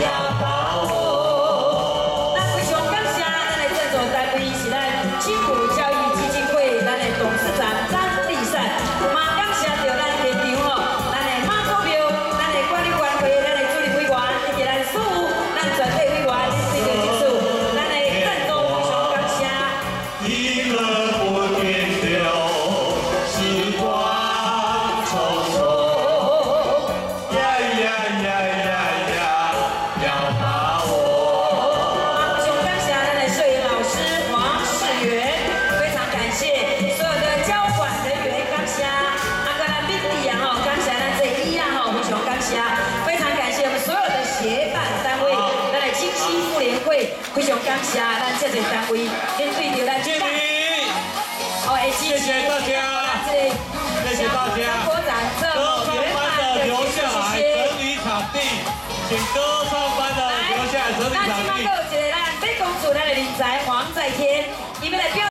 要把握。那非常感谢咱的赞助单位是咱青浦教育基金会咱的董事长张立善，嘛感谢着咱现场吼，咱的马祖庙，咱的管理员会，咱的主任委员，以及咱所有咱全体委员，对着结束，咱的赞助非常感谢。 一个不变调，时光匆匆。呀呀呀呀呀，要把握。 非常感谢咱的摄影老师黄世元，非常感谢所有的交管人员，感谢跟咱宾弟啊吼，感谢咱这一啊吼，非常感谢，非常感谢我们所有的协办单位，咱的清溪妇联会，非常感谢咱这些单位，面对着咱谢谢， 好的支持， 谢谢大家，谢谢大家。 国展这歌唱班的留下来整理场地，请歌唱班的留下来整理场地。 那今麦有一个咱北公主咱的人才黄在天，伊要来表。